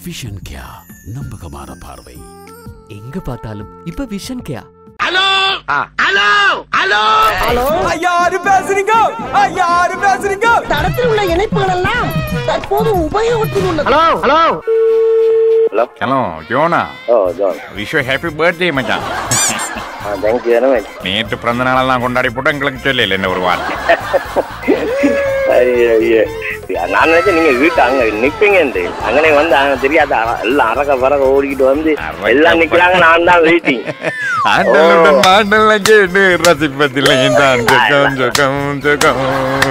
Vision கியா, நம்பகமான பார்வை. எங்க பார்த்தாலும் இப்ப விஷன் கியா. ஹலோ ஹலோ ஹலோ ஹலோ, யாரு பேசுறீங்க? யாரு பேசுறீங்க? தடத்தில் உள்ள இணைப்புகள் எல்லாம் தற்போது உபயோகத்தில் உள்ளது. ஹலோ ஹலோ ஹலோ ஜோனா. John, wish you happy birthday மச்சான். Thank you very much. நேற்று பிறந்த நாளெல்லாம் கொண்டாடி போட்டு எங்களுக்கு சொல்லல என்ன ஒரு வார்த்தை. ஐயோ ஐயோ, நான் நினைச்சேன் நீங்க வீட்டு அங்க நிப்பீங்க. அங்கனே வந்து அங்க தெரியாத எல்லாம் அரக்க பறக்க ஓடிக்கிட்டு வந்து எல்லாம் நிக்கிறாங்க. நான் தான் வெயிட்டிங். ஆண்டலுடன் மாண்டல கேட்டு ரசிப்பதில்லை என்றான் ஜகம் ஜகம் ஜகம்.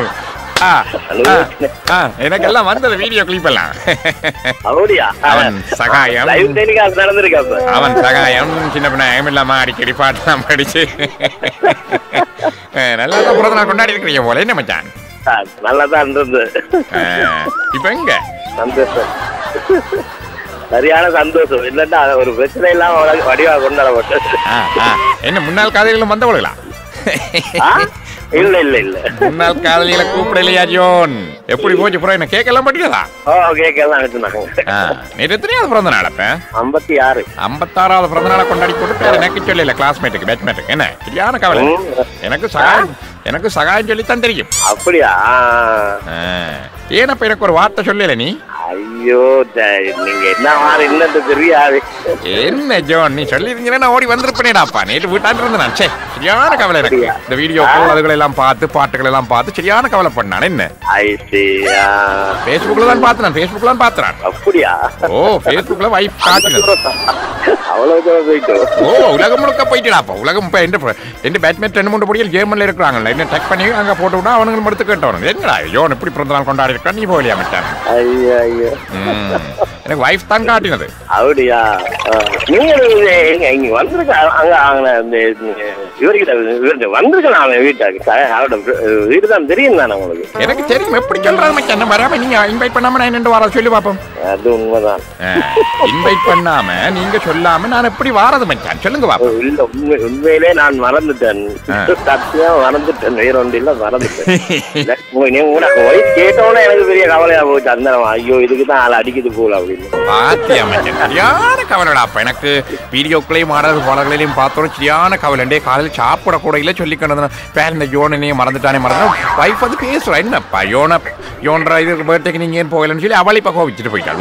எனக்கெல்லாம் வந்தது வீடியோ கிளிப் எல்லாம். அப்படியா? அவன் சகாயம், லைவ் டெலிகாஸ்ட் நடந்திருக்கு. அப்ப அவன் சகாயம் சின்ன பின்ன இல்லாம அடிக்கடி பாட்டுலாம் படிச்சு நல்லா தான் பிறந்த நாள் கொண்டாடி இருக்கிறீங்க போல. என்ன மச்சான்? நல்லாதான் இருந்தது. இப்ப எங்க சந்தோஷம், சரியான சந்தோஷம். இல்லன்னா ஒரு பிரச்சனை இல்லாம வடிவா கொண்டாடப்பட்டது. என்ன முன்னாள் காதலிகளும் வந்தவர்களா? இல்ல இல்ல இல்ல, முன்னாள் காதலிகளை கூப்பிடலையா ஜோன்? எப்படி போச்சு புறம்? என்ன கேட்கலாம் பட்டியதா? கேட்கலாம் வச்சுருந்தாங்க. நேற்று எத்தனையாவது பிறந்த நாள்? அப்ப 56. 56வது பிறந்த நாளை கொண்டாடி போட்டு பேர் எனக்கு சொல்லல, கிளாஸ்மேட்டுக்கு பேட்ச்மேட்டுக்கு. என்ன சரியான கவலை. எனக்கு சகாயம் சொல்லித்தான் தெரியும். அப்படியா? ஏனப்ப எனக்கு ஒரு வார்த்தை சொல்லல நீ? ஐயோ, நீங்க என்ன மாதிரி என்னது தெரியாது. என்ன ஜோன், நீ சொல்லி இருந்தீங்கன்னா நான் ஓடி வந்திருப்பேனேடாப்பா. நேற்று வீட்டாண்டு இருந்தேன் நான். சரியான கவலை எனக்கு. இந்த வீடியோ அதுகளை எல்லாம் பார்த்து பாட்டுகள் எல்லாம் பார்த்து சரியான கவலை பண்ணான். என்ன பேஸ்புக்ல தான் பார்த்தேன், பேஸ்புக்ல தான் பார்த்தேன். அப்படியா? ஓ, பேஸ்புக்ல வைஃப் காட்டுனது. அவ்வளவு போயிட்டு ஓ, உலகம் முழுக்க போயிட்டுடாப்பா. உலகம் ரெண்டு பேட்மேன் 2-3 பொடிகள் ஜெர்மன்ல இருக்கிறாங்கல்ல. என்ன டெக் பண்ணி அங்க போட்டு விட்டா அவனுங்க எடுத்து கேட்டவனுங்க. என்னடா ஜோன் இப்படி பிறந்த நாள் கொண்டாடி இருக்கா, நீ போகலையா மச்சான்? ஐயோ ஐயோ, எனக்கு வைஃப் தான் காட்டினது. அப்படியா? நீங்க இங்க வந்திருக்க அங்க இவர்கிட்ட வந்திருக்கலாம். அவன் வீட்டுக்கு அவரோட வீடு தான் தெரியும் தானே உங்களுக்கு? எனக்கு தெரியும். எப்படி சொல்றாரு மச்சான்? என்ன வராம நீங்க இன்வைட் பண்ணாம நான் என்ன வர சொல்லி பாப்போம். அது உண்மைதான். இன்வைட் பண்ணாம நீங்க சொல்லாம நான் எப்படி வாரது மச்சான்? சொல்லுங்க பாப்போம். இல்ல, உண்மையிலே நான் மறந்துட்டேன். சத்தியமா மறந்துட்டேன். வேற ஒன்று இல்ல, மறந்துட்டேன். நீங்க கூட வயசு கேட்டோன்னே எனக்கு பெரிய கவலையா போச்சு. அந்த ஐயோ, இதுக்குதான் ஆள் அடிக்குது போல அப்படின்னு பாத்தியா மச்சான்? சரியான கவலைடா. அப்ப எனக்கு வீடியோக்களையும் ஆடல் பாடல்களையும் பார்த்தோம் சரியான கவலை. காலையில் சாப்பிட கூட இல்ல சொல்லிக்கணும். பேர் இந்த யோனையே மறந்துட்டானே வைஃப் வந்து பேசுறா. என்னப்பா யோன்ற இது பர்த்டேக்கு நீங்க ஏன் போகலன்னு சொல்லி அவளை இப்ப கோவிச்சுட்டு போயிட்டாள்.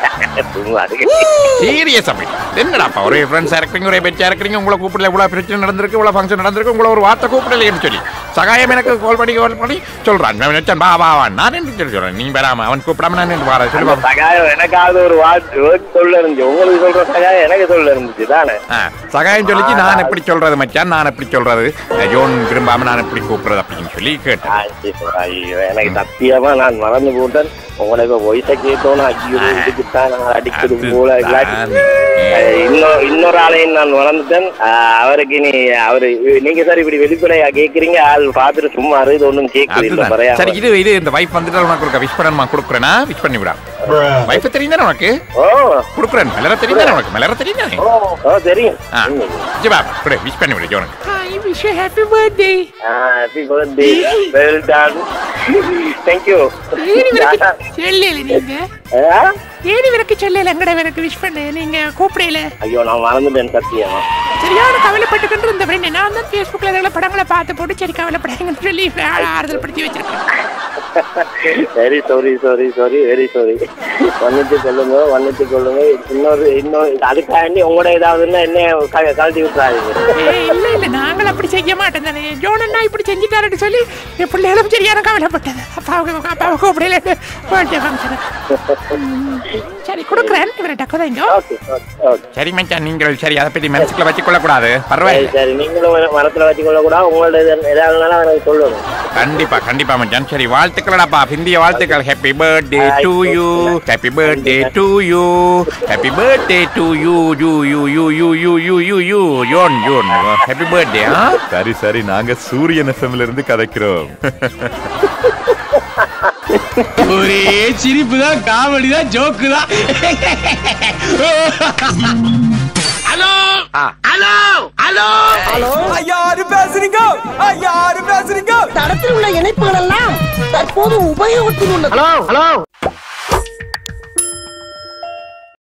சீரியஸ் அப்படி என்னடாப்பா? ஒரே ஃப்ரெண்ட்ஸா இருக்கிறீங்க, ஒரே பெச்சா இருக்கிறீங்க, உங்களை கூப்பிடல, இவ்வளவு பிரச்சனை நடந்திருக்கு, இவ்வளவு ஃபங்க்ஷன் நடந்திருக்கு, உங்களை ஒரு வார்த்தை கூப்பிடலன்னு சொல்லி சகாயம் எனக்கு கால் பண்ணி சொல்றான். பா வா வா, நான் என்ன சொல்லி சொல்றேன், நீ வராம அவன் கூப்பிடாம நான் என்ன வார சொல்லி சகாயம் எனக்காவது ஒரு சொல்ல இருந்துச்சு. உங்களுக்கு சொல்ற சகாயம் எனக்கு சொல்ல இருந்துச்சு தானே? சகாயம் சொல்லிச்சு நான் எப்படி சொல்றது மச்சான், நான் எப்படி சொல்றது ஜோன் விரும்பாம நான் எப்படி கூப்பிடுறது அப்படின்னு சொல்லி கேட்டேன். எனக்கு சத்தியமா நான் மறந்து போட்டேன். உங்களை இப்ப வயசை கேட்டோன்னு ஐயோதான் அடிக்கிறது போல. இன்னொரு ஆளையும் நான் மறந்துட்டேன். அவருக்கு நீங்க சார் இப்படி வெளிப்படையா கேக்குறீங்க, ஆள் பாத்துட்டு சும்மா இது ஒண்ணும் கேக்குது. சரி, இது இந்த வைஃப் வந்துட்டு உனக்கு விஷ் பண்ண கொடுக்குறேன்னா விஷ் பண்ணி விடா. வைஃப் தெரியும் தானே உனக்கு? கொடுக்குறேன். மலர தெரியும் தானே உனக்கு? மலர தெரியும் தானே? தெரியும். விஷ் பண்ணி விடு ஜோனுக்கு. Wish you happy birthday. Happy birthday. Well done. Thank you. சொல்லல நீங்க ஏனி விரக்கு சொல்லல எங்கட விரக்கு விஷ் பண்ண நீங்க கூப்பிடல. ஐயோ, நான் மறந்துட்டேன் சத்தியமா. சரியான கவலைப்பட்டுக்கிட்டு இருந்த ஃப்ரெண்ட். நான் தான் ஃபேஸ்புக்ல அதோட படங்களை பார்த்து போட்டு சரி கவலைப்படாங்கன்னு சொல்லி ஆறுதல் படுத்தி வச்சிருக்கேன். Very sorry sorry sorry very sorry. வந்துட்டு கொள்ளுங்க. இன்னொரு அதுக்காண்டி உங்களோட ஏதாவதுன்னா என்ன கழட்டி விட்டுறாதீங்க. இல்ல நாங்கள் அப்படி செய்ய மாட்டோம் தானே. ஜோனண்ணா இப்படி செஞ்சுட்டாருன்னு சொல்லி என் பிள்ளைகளும் சரியான கவலைப்பட்டது. அப்பாவை கூப்பிடல பர்த்டே ஃபங்க்ஷன். சரி கொடுக்குறேன். இவரை டக்குதாங்க. சரி மச்சான், நீங்கள் சரி அதை பத்தி மனசுக்குள்ள வச்சுக்கொள்ள கூடாது. பரவாயில்ல. சரி, நீங்களும் மனசுல வச்சுக்கொள்ள கூடாது. உங்களோட ஏதாவது எனக்கு சொல்லணும். கண்டிப்பா மச்சான். சரி, வாழ்த்துக்கள்டாப்பா. ஹிந்திய வாழ்த்துக்கள். Happy birthday to you. Happy birthday to you. Happy birthday to you you you you you you you you you you happy birthday. சரி, நாங்க சூரியன் எஃப்எம்ல இருந்து கதைக்கிறோம். ஒரே சிரிப்பு தான், காமெடி தான், ஜோக்கு தான். ஹலோ ஹலோ ஹலோ ஹலோ, யாரு பேசுறீங்க? யாரு பேசுறீங்க? தடத்தில் உள்ள இணைப்புகள் எல்லாம் தற்போது உபயோகத்தில் உள்ளது. Hello hello